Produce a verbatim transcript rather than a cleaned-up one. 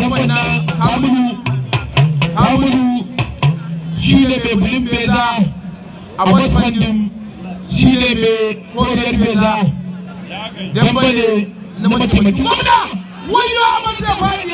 damban na Kamudu Kamudu shi ne mai bulin beza a Bosman shi ne mai koriyar beza damba ne na mataimakin gwamna wayo a matsayin